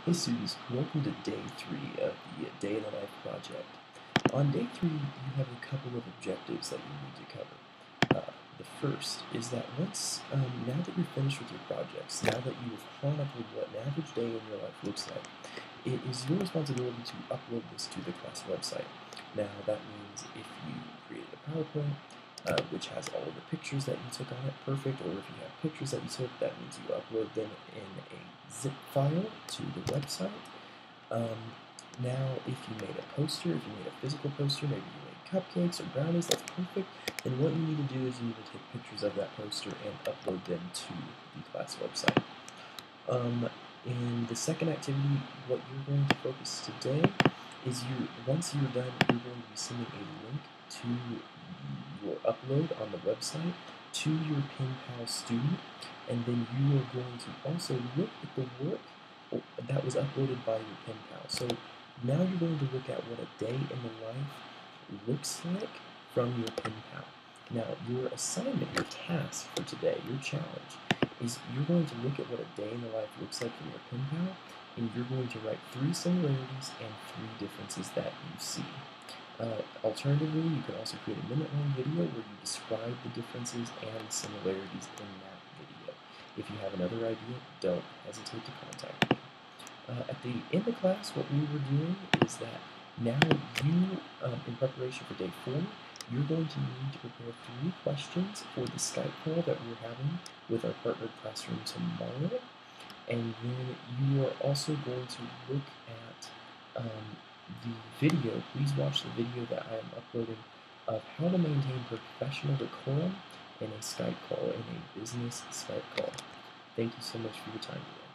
Hey students, welcome to day 3 of the Day in the Life project. On day 3, you have a couple of objectives that you need to cover. The first is that now that you're finished with your projects, now that you have chronicled what an average day in your life looks like, it is your responsibility to upload this to the class website. Now that means if you create a PowerPoint, which has all of the pictures that you took on it, perfect, or if you have pictures that you took, that means you upload them in a zip file to the website. Now, if you made a poster, if you made a physical poster, maybe you made cupcakes or brownies, that's perfect, then what you need to do is you need to take pictures of that poster and upload them to the class website. In the second activity, what you're going to focus today is once you're done, you're going to be sending a link to your upload on the website to your PenPal student, and then you are going to also look at the work that was uploaded by your PenPal. So now you're going to look at what a day in the life looks like from your PenPal. Now, your assignment, your task for today, your challenge, is you're going to look at what a day in the life looks like from your PenPal, and you're going to write 3 similarities and 3 differences that you see. Alternatively, you can also create a minute-long video where you describe the differences and similarities in that video. If you have another idea, don't hesitate to contact me. At the end of class, what we were doing is that now you, in preparation for day 4, you're going to need to prepare 3 questions for the Skype call that we're having with our partnered classroom tomorrow. And then you are also going to look at the video. Please watch the video that I am uploading of how to maintain professional decorum in a Skype call, in a business Skype call. Thank you so much for your time today.